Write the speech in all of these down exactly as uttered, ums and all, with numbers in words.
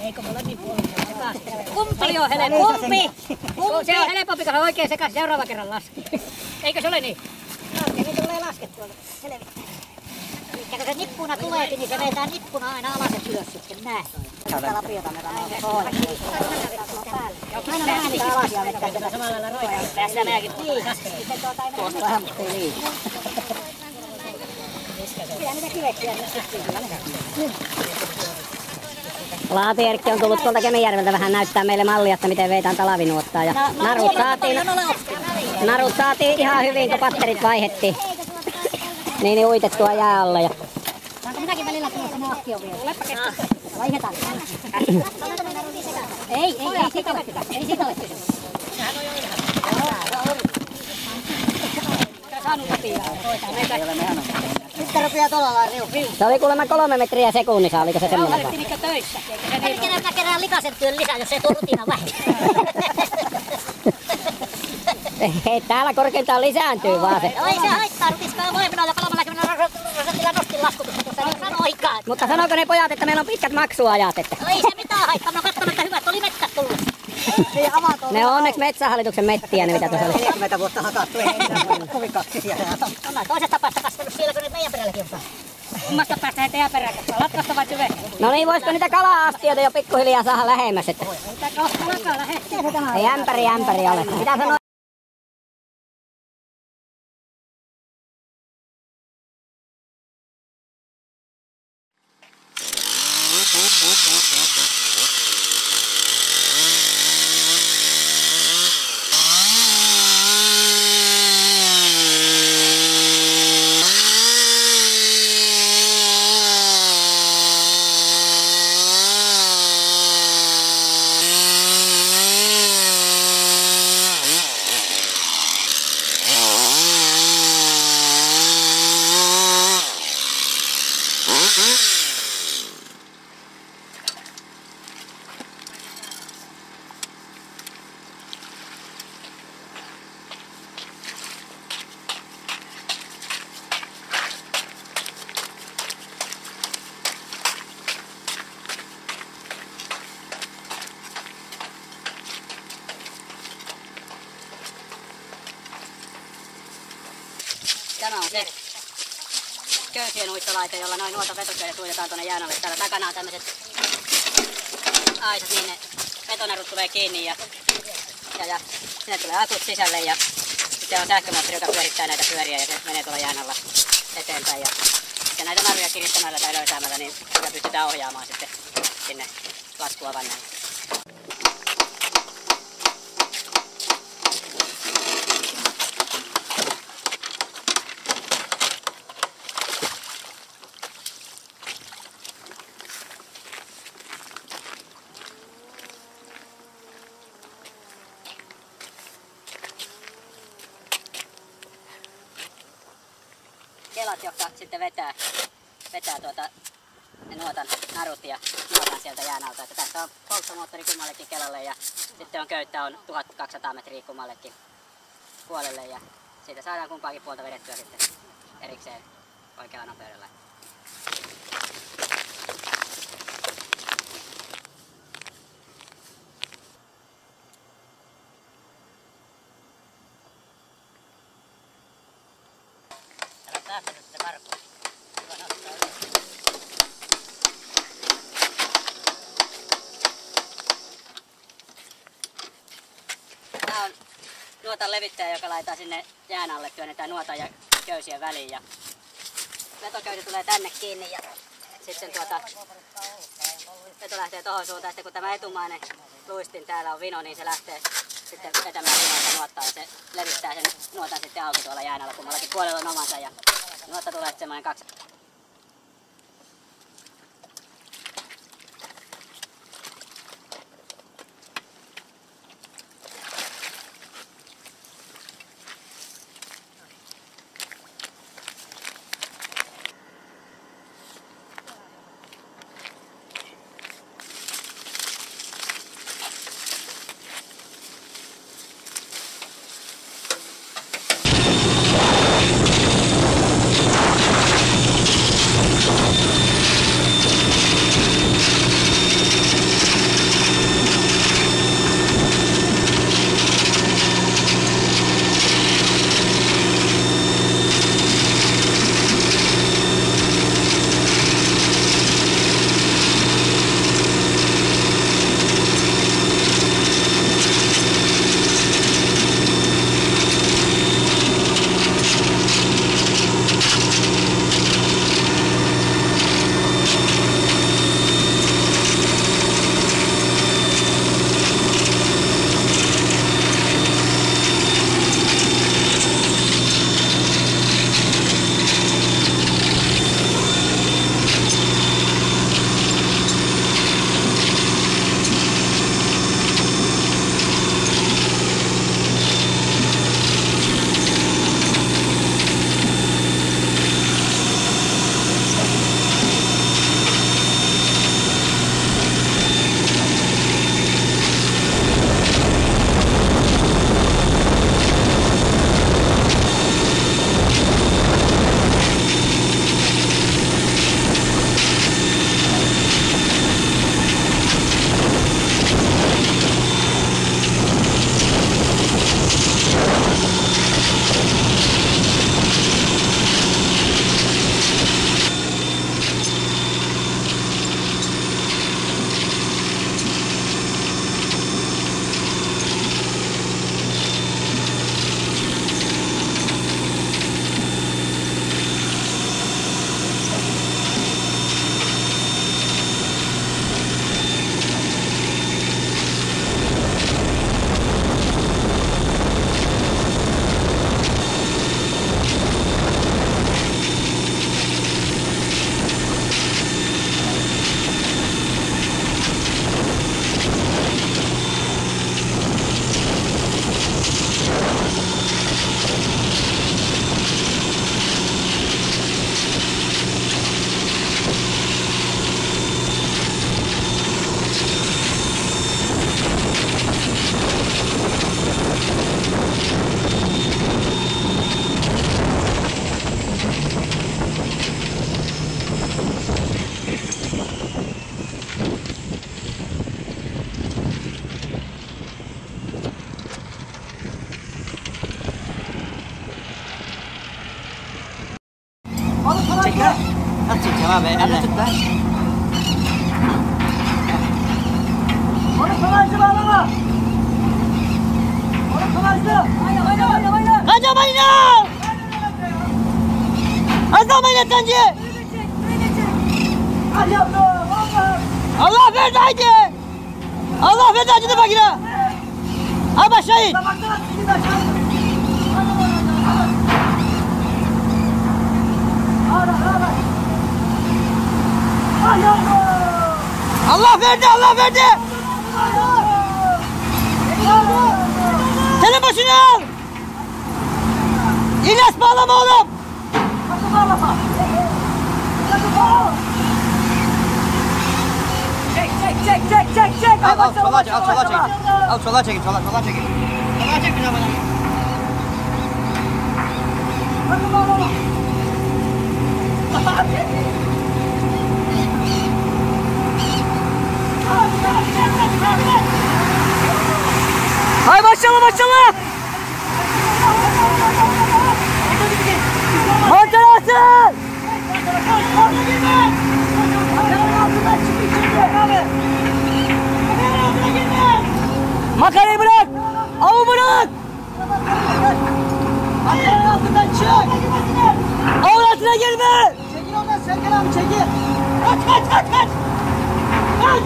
Eikö molemmin puolin sekaisin? Kumpi on helpompi? Kumpi? Kumpi? Se on helpompi, kun se oikein sekaisin seuraava kerran laskee. Eikö se ole niin? Laskee, niin tulee laskettua. Selvittää. Elikkä kun se nippuna tulee, niin se vetää nippuna aina alas ja ylös sitten. Näin. Tätä lapiota me kannaa pohjaa. Aina vähän niitä alas ja vetää sitä samalla lailla roikaa. Tässä minäkin tuosta vähän, mutta ei liikaa. Kyllä niitä kiveksiä nyt syttyy kyllä ne. Laati Erkki on tullut tuolta Kemijärveltä vähän näyttää meille mallia, että miten veitään talavinuottaa. Ja no, narut, saatiin, narut saatiin ihan hyvin, kun patterit vaihdettiin. Niin, niin uitettua jää alle. Ja... Saanko minäkin välillä tuossa maakki on vielä? Tulepa keskustelua. Vaihdetaan. Ei, ei, ei siitä ole kysymys. Ei siitä ole kysymys. Sehän on jo ylhäällä. Saanut läpi. Ei ole mehän on. Nyt se rupeaa tuolla lailla riuhuu. Se oli kuulemma kolme metriä sekunnissa, oliko se semmoinen? Jauhaletti niinkö töissä. Eikä kerää kerää likaisen työn lisää, jos ei tuo rutina vähintään. Hei, täällä korkeintaan lisääntyy vaan se. No ei se haittaa, rutiskaa voiminoilla kolmellakymmenellä prosentilla nostin laskutusta tuossa, niin sanoikaan. Mutta sanoiko ne pojat, että meillä on pitkät maksuajat? Että... No ei se mitään haittaa, mä oon katsonut, että hyvät oli metsät tullut. Ne on onneksi Metsähallituksen mettiä, ne mitä tuossa oli. neljäkymmentä vuotta hakattu, ei enää kovin kaksi siellä. On toisesta päästä kasvanut siellä, kun nyt meidän perälläkin on. Kummasta päästä he teidän perään kasvaa? Latkasta vai tyve? No niin, voisiko niitä kala-astioita jo pikkuhiljaa saada lähemmäs? Että... Mitä kalakaan lähestyy? Ei ämpäri ämpäri ole. Mitä sanoo? Tämä on se köysien uittolaite, jolla noin nuotavetoköjät uitetaan tuonne jään alle. Täällä takana on tämmöiset aisat, niin ne vetonarut tulee kiinni ja, ja, ja sinne tulee akut sisälle ja sitten on sähkömoottori, joka pyörittää näitä pyöriä ja se menee tuolla jään alla eteenpäin. Ja, ja näitä naruja kirittämällä tai löysäämällä niin sitä pystytään ohjaamaan sitten sinne laskuavanneen. Kelat, jotka sitten vetää, vetää tuota, ne nuotan narut ja nuotan sieltä jään alta. Että tässä on polttomoottori kummallekin kelalle ja sitten on köyttä on tuhatkaksisataa metriä kummallekin puolelle ja siitä saadaan kumpaakin puolta vedettyä sitten erikseen oikealla nopeudella. Päästä nyt se karkuun. Hyvä nostaa ylös. Tää on nuotan levittäjä, joka laittaa sinne jään alle, työnnetään nuotan ja köysien väliin. Ja vetoköysi tulee tänne kiinni ja sitten tuota, veto lähtee tohon suuntaan. Sitten kun tämä etumainen luistin täällä on vino, niin se lähtee sitten vetämään vinoita nuottaa ja se levittää sen nuotan sitten auki tuolla jään alla. Kummallakin puolella on omansa ja nuotta tulee semmoinen kaksi. Tamam be, elle tut be. Onu kıvancı bağlama. Onu kıvancı. Haydi haydi haydi haydi. Kaçamayın lan! Azalmayın yatancı! Hadi yavrum Allah'ım. Allah verdi haydi! Allah verdi acıdı bakına! Ha başlayın! Baksana sizi de çağırın. Hadi hadi. Hadi yavrum. Allah verdi Allah verdi! Senin başını al! İlyas bağlama oğlum! Bakın bağlama. Bakın bağlama. Çek çek çek çek çek çek. Al al sola çek, al sola çek. Al sola çekin, sola sola çekin. Sola çek bir bana. Bakın bağlama. Hay maşallah maşallah! Mantar alsın! Makarayı bırak! Avı bırak! Makarayı altından çık! Avın altına girme! Çekil oradan Serkan abi çekil! Kaç kaç kaç kaç! Kaç!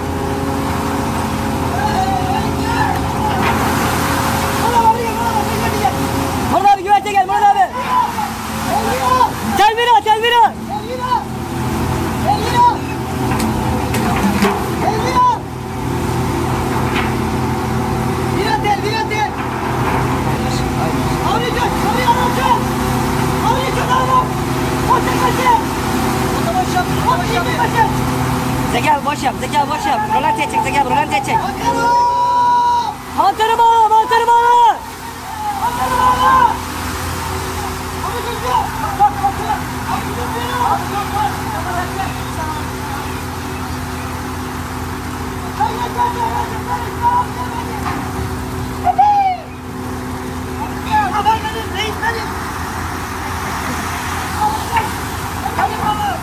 Murat abi güverte gel Murat abi! Telvira telvira! Elvira! Elvira! Elvira! Vira tel, vira tel! Avlayacak, avlayacak, avlayacak! Avlayacak, avlayacak! Koşun, koşun! Boş yap, boş yap! Zeka boş yap, Zeka boş yap. Rolantiye çek, Zeka rolantiye çek. Bakalım! Mantarı bağla, mantarı bağla! Bakalım bağla! Abi gözü! Bak, bak, bak! Abi gözü! Abi gözü! Tamam, bekle! Hayır, hayır, hayır, hayır! Haber verin, reis verin! Hadi bakalım!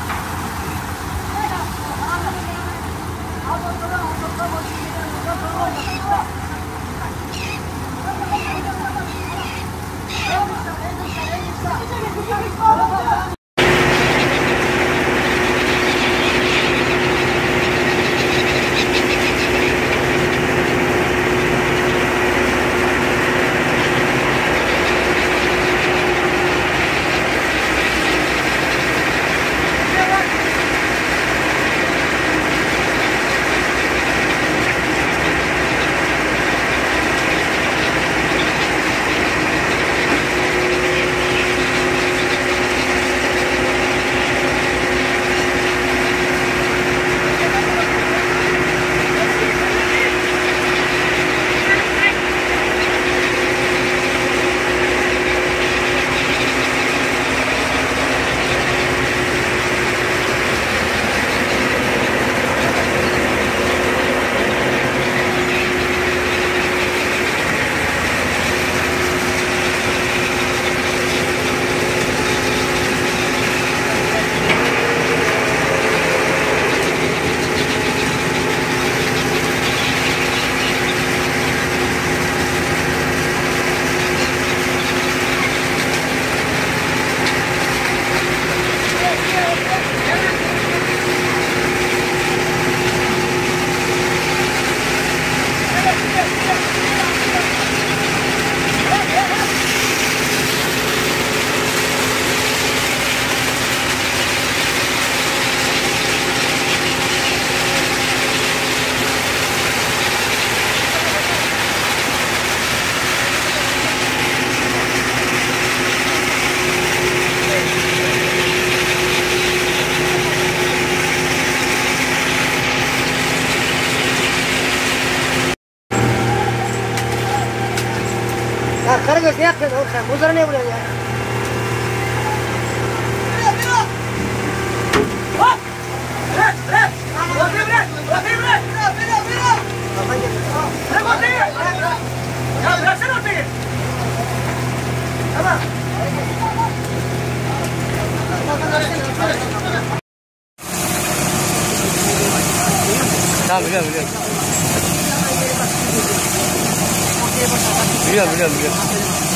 Ya Karagöz ne yapıyorsun oğlum sen? Buzlara ne vuruyorsun ya? Bırak, bırak! Bak! Bırak, bırak! Bırak, bırak! Bırak, bırak! Bırak, bırak, bırak! Kafan getir. Bırak ortayı! Bırak, bırak! Ya bıraksana ortayı! Tamam. Biliyorum biliyorum biliyorum.